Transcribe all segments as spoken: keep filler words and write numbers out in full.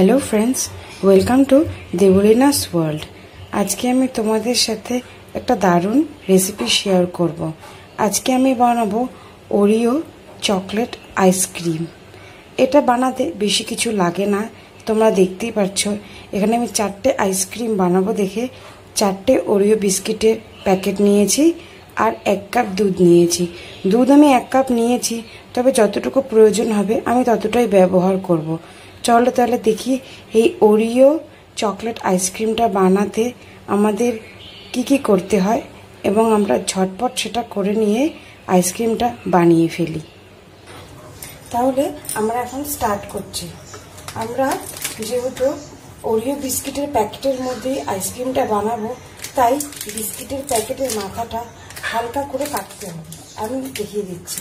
Hello friends, welcome to Debolina's world. आज के आमी तुम्हादेर साथे एक दारुण रेसिपि शेयर करब। आज के आमी बानाबो ओरियो चकलेट आइसक्रीम। एटा बानाते बेशी किछु लागे ना, तोमरा देखतेई पाচ্ছো। एखाने आमी चारटे आइसक्रीम बानाबो देखे चारटे ओरियो बिस्किटेर पैकेट निয়েছি আর এক কাপ দুধ নিয়েছি। দুধ আমি এক কাপ নিয়েছি, তবে যতটুকু প্রয়োজন হবে আমি ততটাই ব্যবহার করব। চলো তাহলে দেখি এই ওরিও চকলেট আইসক্রিমটা বানাতে আমাদের কি কি করতে হয় এবং আমরা ঝটপট সেটা করে নিয়ে আইসক্রিমটা বানিয়ে ফেলি। তাহলে আমরা এখন স্টার্ট করছি। আমরা যেহেতু ওরিও বিস্কিটের প্যাকেটের মধ্যে আইসক্রিমটা বানাবো, তাই বিস্কিটের প্যাকেটের মাথাটা হালকা করে কাটতে হবে। আমি দেখিয়ে দিচ্ছি।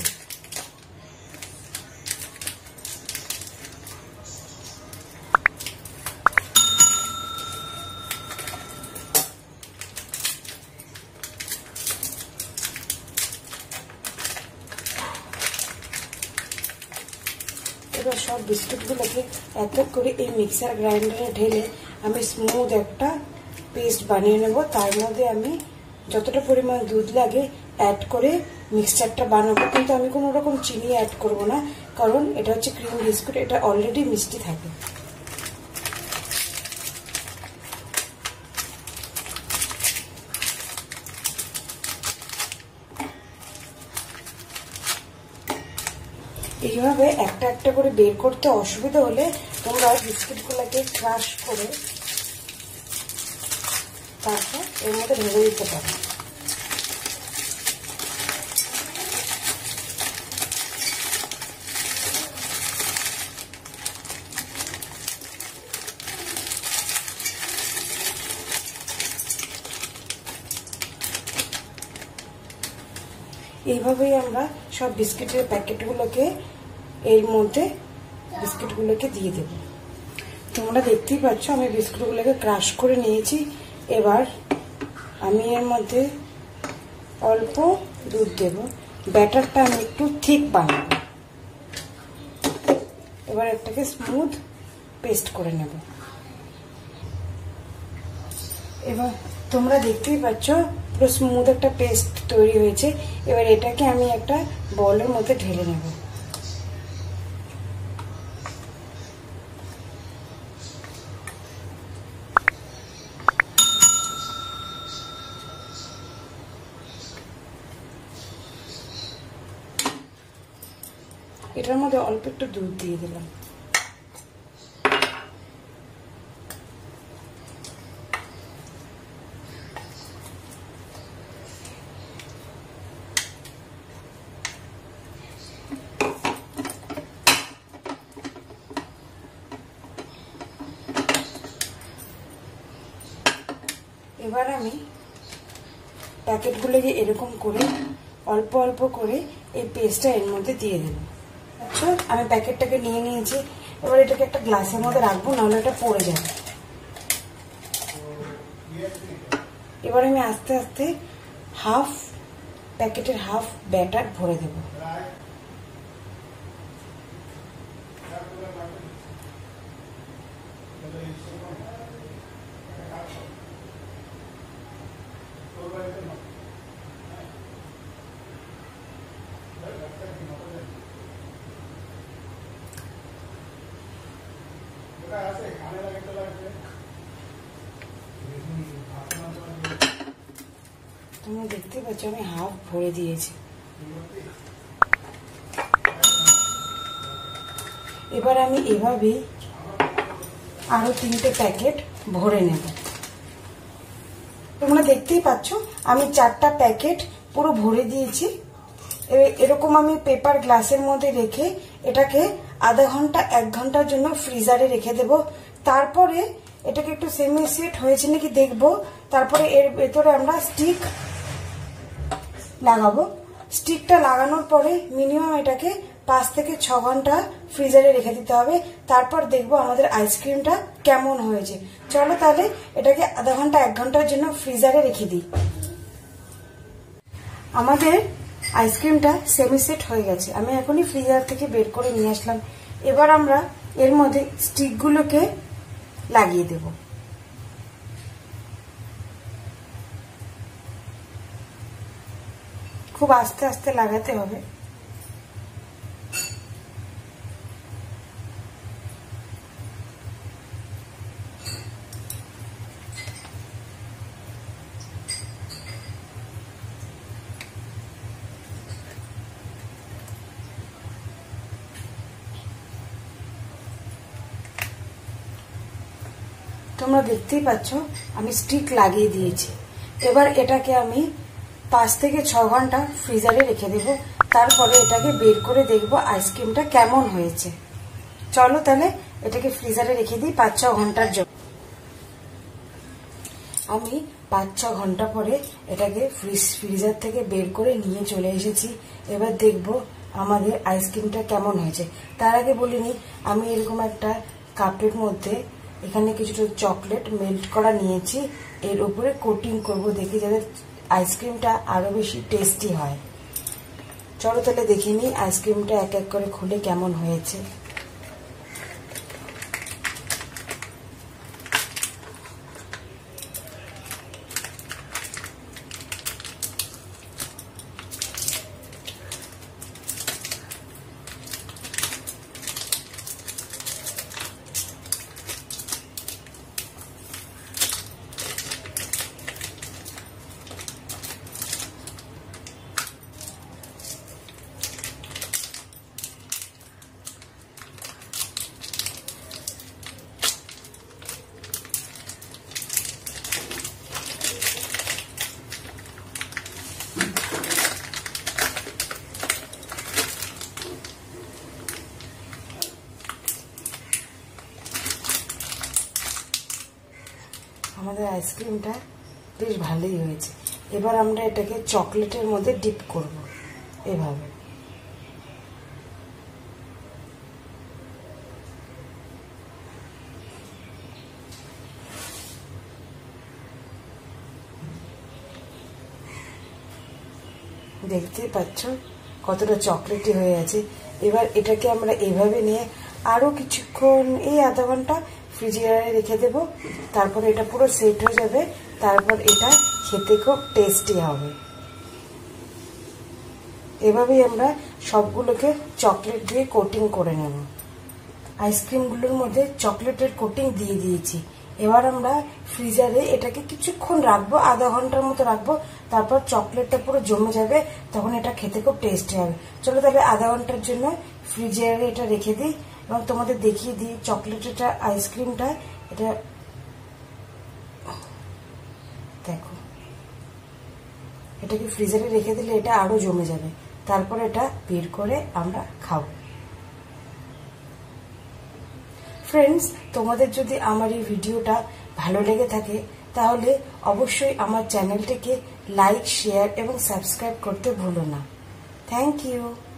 এবার সব বিস্কুটগুলোকে এক এক করে এই মিক্সার গ্রাইন্ডারে ঢেলে আমি স্মুথ একটা পেস্ট বানিয়ে নেব। তার মধ্যে আমি যতটা পরিমাণ দুধ লাগে অ্যাড করে মিক্সচারটা বানাবো, কিন্তু আমি কোনো রকম চিনি অ্যাড করব না, কারণ এটা হচ্ছে ক্রিম বিস্কুট, এটা অলরেডি মিষ্টি থাকে। এইভাবে একটা একটা করে বের করতে অসুবিধা হলে তোমরা বিস্কুটগুলোকে ক্রাশ করে তারপর এর মধ্যে ঢেলে দিতে পারো। এইভাবেই আমরা সব বিস্কিটের প্যাকেটগুলোকে এর মধ্যে বিস্কিটগুলোকে দিয়ে দেব। তোমরা দেখতেই পাচ্ছ আমি বিস্কুটগুলোকে ক্রাশ করে নিয়েছি। এবার আমি এর মধ্যে অল্প দুধ দেব। ব্যাটারটা আমি একটু ঠিক বানাবো। এবার একটাকে স্মুথ পেস্ট করে নেব। এবার তোমরা দেখতেই পাচ্ছ পুরো স্মুথ একটা পেস্ট তৈরি হয়েছে। এবার এটাকে আমি একটা বলের মধ্যে ঢেলে নেব। এটার মধ্যে অল্প একটু দুধ দিয়ে দিলাম। এবার আমি প্যাকেটগুলোকে এরকম করে অল্প অল্প করে এই পেস্টটা এর মধ্যে দিয়ে দেব। আচ্ছা, আমি প্যাকেটটাকে নিয়ে নিয়েছি। এবার এটাকে একটা গ্লাসের মধ্যে রাখবো, নাহলে এটা পড়ে যাবে। এবার আমি আস্তে আস্তে হাফ প্যাকেটের হাফ ব্যাটার ভরে দেব। তোমরা দেখতে পাচ্ছ আমি হাফ ভরে দিয়েছি। এবার আমি এভাবে আরো তিনটে প্যাকেট ভরে নেব। তোমরা দেখতেই পাচ্ছ আমি চারটা প্যাকেট পুরো ভরে দিয়েছি। এরকম আমি পেপার গ্লাসের মধ্যে রেখে এটাকে আধা ঘন্টা এক ঘন্টার জন্য ফ্রিজারে রেখে দেব। তারপরে এটাকে একটু সেমি সেট হয়েছে নাকি দেখবো। তারপরে এর ভেতরে আমরা স্টিক লাগাবো। স্টিকটা লাগানোর পরে মিনিমাম এটাকে পাঁচ থেকে ছ ঘন্টা ফ্রিজারে রেখে দিতে হবে। তারপর দেখবো আমাদের আইসক্রিমটা কেমন হয়েছে। চলো তাহলে এটাকে আধা ঘন্টা এক ঘন্টার জন্য ফ্রিজারে রেখে দিই। আমাদের আইসক্রিমটা সেমি সেট হয়ে গেছে। আমি এখনই ফ্রিজার থেকে বের করে নিয়ে আসলাম। এবার আমরা এর মধ্যে স্টিকগুলোকে লাগিয়ে দেব। খুব আস্তে আস্তে লাগাতে হবে। তোমরা দেখতেই পাচ্ছ আমি স্টিক লাগিয়ে দিয়েছি। এবার এটাকে আমি পাঁচ থেকে ছ ঘন্টা ফ্রিজারে রেখে দেব। তারপরে এটাকে বের করে দেখব আইসক্রিমটা কেমন হয়েছে। চলো তাহলে এটাকে ফ্রিজারে রেখে দিই পাঁচ ছ ঘন্টার জন্য। আমি পাঁচ ছ ঘন্টা পরে এটাকে ফ্রিজ ফ্রিজার থেকে বের করে নিয়ে চলে এসেছি। এবার দেখব আমাদের আইসক্রিমটা কেমন হয়েছে। তার আগে বলিনি, আমি এরকম একটা কাপের মধ্যে এখানে কিছুটা চকলেট মেল্ট করা নিয়েছি। এর উপরে কোটিং করব, দেখি যাতে আইসক্রিমটা আরো বেশি টেস্টি হয়। চলো তাহলে দেখে নিই আইসক্রিমটা এক এক করে খুলে কেমন হয়েছে। আমাদের আইসক্রিমটা বেশ ভালোই হয়েছে। এবার আমরা এটাকে চকলেটের মধ্যে ডিপ করব এভাবে। দেখতেই পাচ্ছ কতটা চকলেটি হয়ে আছে। এবার এটাকে আমরা এভাবে নিয়ে আরো কিছুক্ষণ, এই আধা ঘন্টা ফ্রিজিয়ারে রেখে দেব। তারপর এটা পুরো সেট হয়ে যাবে। তারপর এটা খেতে খুব টেস্টি হবে। এভাবেই আমরা সবগুলোকে চকলেট দিয়ে কোটিং করে নেব। আইসক্রিমগুলোর মধ্যে চকলেটের কোটিং দিয়ে দিয়েছি। এবার আমরা ফ্রিজারে এটাকে কিছুক্ষণ রাখবো, আধা ঘন্টার মতো রাখবো। তারপর চকলেটটা পুরো জমে যাবে, তখন এটা খেতে খুব টেস্টি হবে। চলো তাহলে আধা ঘন্টার জন্য ফ্রিজারে এটা রেখে দিই এবং তোমাদের দেখিয়ে দিই চকলেটটা আইসক্রিমটা। এটা দেখো, এটাকে ফ্রিজারে রেখে দিলে এটা আরো জমে যাবে। তারপর এটা বের করে আমরা খাবো। ফ্রেন্ডস, তোমাদের যদি আমার এই ভিডিওটা ভালো লেগে থাকে তাহলে অবশ্যই আমার চ্যানেলটিকে লাইক, শেয়ার এবং সাবস্ক্রাইব করতে ভুলো না। Thank you.